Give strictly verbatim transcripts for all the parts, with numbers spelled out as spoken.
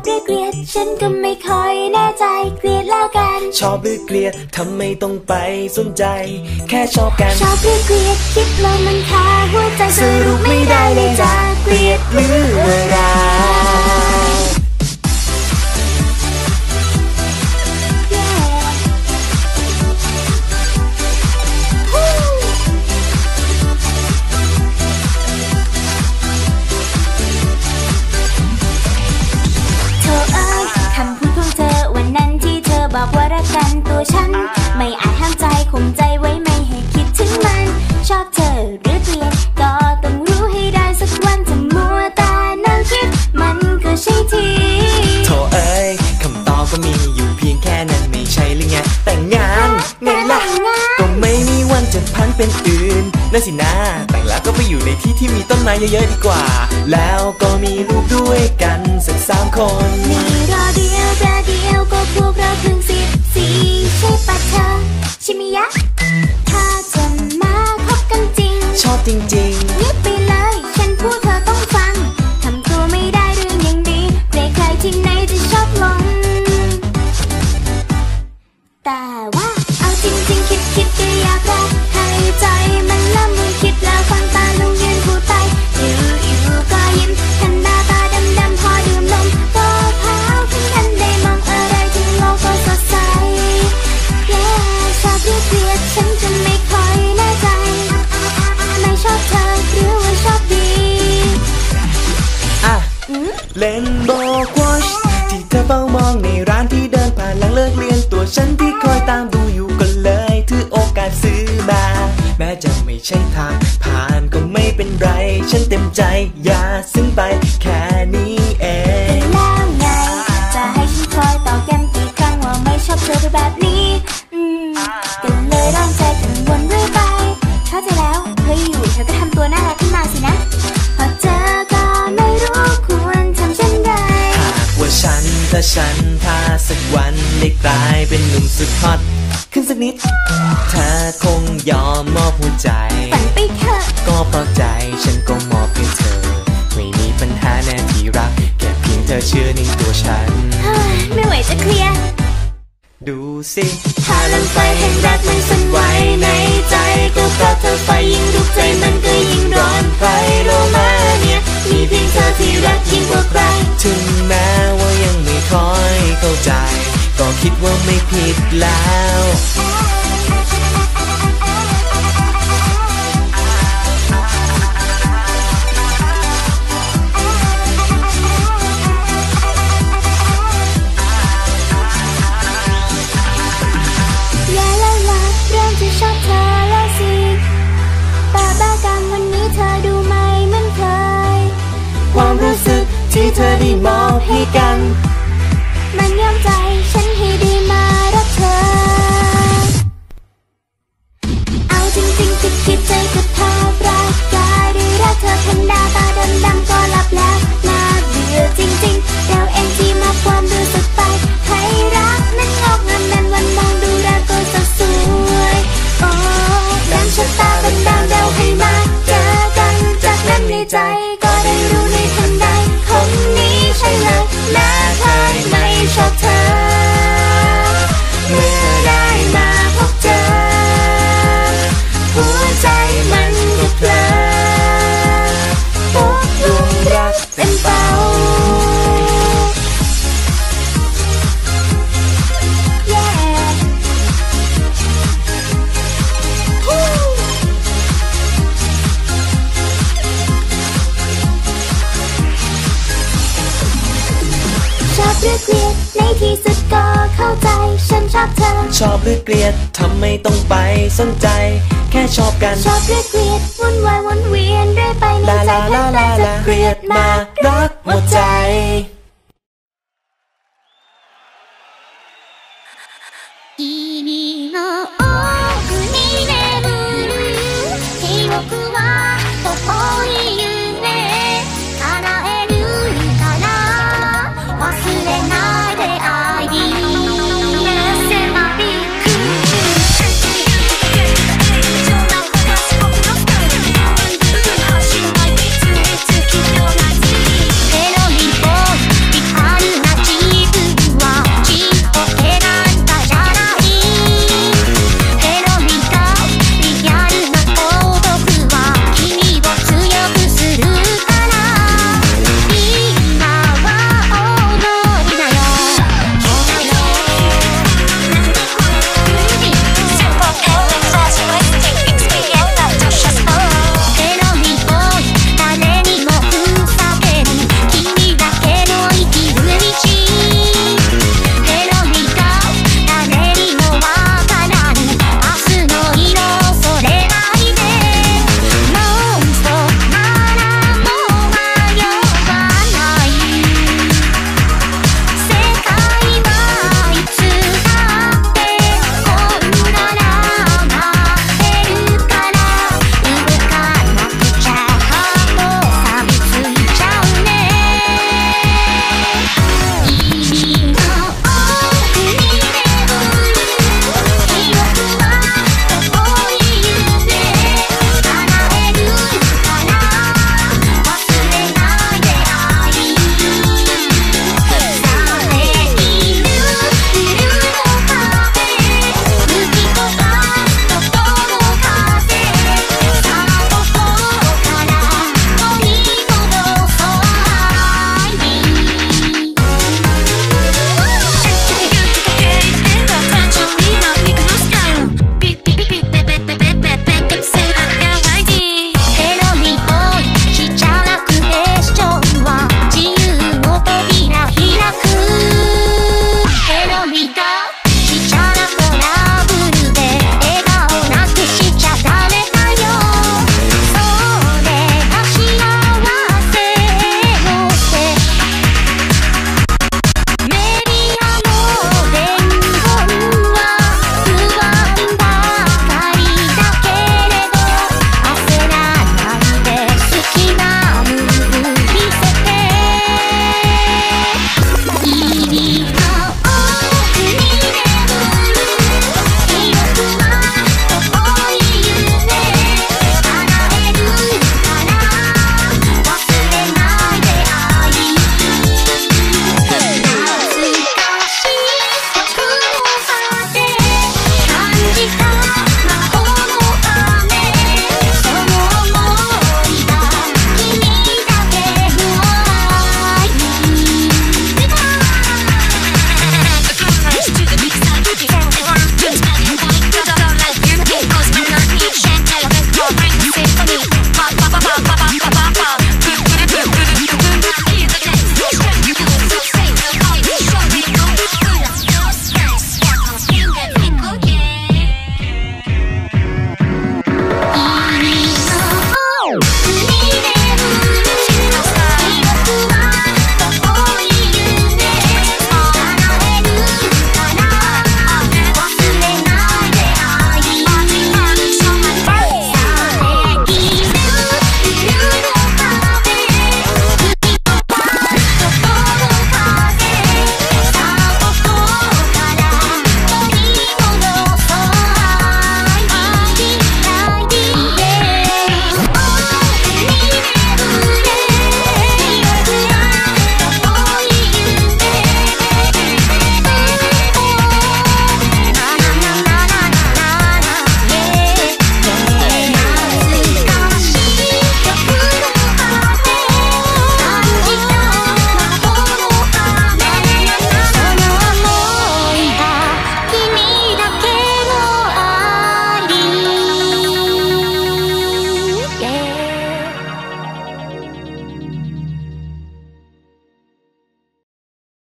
หรือเกลียดฉันก็ไม่ค่อยแน่ใจเกลียดแล้วกันชอบหรือเกลียดทำไมต้องไปสนใจแค่ชอบกันชอบหรือเกลียดคิดแล้วมันคาหัวใจสรุปไม่ได้เลยจะเกลียดหรือว่ารักบอกว่ารักกันตัวฉันไม่อาจห้ามใจข่มใจไว้ไม่ให้คิดถึงมันชอบเธอหรือเกลียดก็ต้องรู้ให้ได้สักวันจะมัวแต่นั่งคิดมันก็ใช่ทีโธ่เอ้ยคำตอบก็มีอยู่เพียงแค่นั้นไม่ใช่หรือไงแต่งงานไงล่ะก็ไม่มีวันจะพันเป็นอื่นนั่นสินะแต่งแล้วก็ไปอยู่ในที่ที่มีต้นไม้เยอะๆดีกว่าแล้วก็มีลูกด้วยกันสักสามคนนี่รอเดียวแต่เดียวก็พวกเราเพิ่งสิบสี่ใช่ปะเธอใช่ไหมยะถ้าจะมาคบกันจริงชอบจริงๆเงียบไปเลยฉันพูดเธอต้องฟังทำตัวไม่ได้เรื่องอย่างดีใครๆที่ไหนจะชอบลงแต่ว่าเอาจริงๆคิดคิดก็อยากรักให้ใจมันละมุนคิดแล้วฟังตาลงยืนพูดไปอยู่อยู่ก็ยิ้มทันหน้าตาดำๆพอดื่มนมก็ขาวขึ้นทันได้มองอะไรที่โลกก็สดใสแย่ชอบหรือเกลียดฉันจะไม่ค่อยแน่ใจไม่ชอบเธอหรือว่าชอบดีอ่ะเล่นโบกวอชที่เธอเฝ้ามองในร้านที่เดินผ่านหลังเลิกเรียนตัวฉันที่คอยตามดูอยู่ก็เลยถือโอกาสซื้อมาแม้จะไม่ใช่ทางผ่านก็ไม่เป็นไรฉันเต็มใจอย่าซึ้งไปแค่นี้เองแล้วไงจะให้ฉันคอยตอกย้ำกี่ครั้งว่าไม่ชอบเธอแบบนี้อืมก็เลยร้อนใจกังวลเรื่อยไปเข้าใจแล้วเฮ้ยอยู่เธอก็ทำตัวน่ารักขึ้นมาสินะพอเจอก็ไม่รู้ควรทำเช่นไรหากว่าฉันถ้าฉันถ้าสักวันได้กลายเป็นหนุ่มสุดฮอตขึ้นสักนิดเธอคงยอมมอบหัวใจฝันไปเถอะก็เพราะใจฉันก็มอบให้เธอไม่มีปัญหาแน่ที่รักแค่เพียงเธอเชื่อในตัวฉันไม่ไหวจะเคลียร์ดูสิพลังไฟแห่งรักมันสั่นไหวในใจก็เพราะเธอไฟยิ่งลุกใจมันก็ยิ่งร้อนไฟโลมาเนี่ยมีเพียงเธอที่รักยิ่งกว่าใครถึงแม้ว่ายังไม่ค่อยเข้าใจก็คิดว่าไม่ผิดแล้วชอบเธอแล้วสิแต่บ้ากันวันนี้เธอดูไม่เหมือนเคยความรู้สึกที่เธอได้มอบให้กันมันยอมใจฉันให้ได้มารักเธอเอาจริงๆคิดคิดใจก็แทบรักกายได้รักเธอทันดาตาดำๆก็หลับแล้วน่าเบื่อจริงๆเราเองที่มาความรู้สึกไปให้รักนั้นงอกงามนั้นวันมองดูรักก็สดสวยดังชะตาเป็นดาวเดาให้มาเจอกันจากนั้นในใจก็ได้รู้ในทันใดคนนี้ใช่เลยแม้เคยไม่ชอบเธอเมื่อได้มาพบเจอหัวใจมันก็เพลินตกหลุมรักเต็มเป้าชอบหรือเกลียดในที่สุดก็เข้าใจฉันชอบเธอชอบหรือเกลียดทำไมต้องไปสนใจแค่ชอบกันชอบหรือเกลียดวุ่นวายวนเวียนเรื่อยไปในใจแค่แต่จะเกลียดมารักหมดใจ君の奥に眠る記憶は遠い夢叶えるから忘れないで愛に迫り来る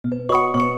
Thank you.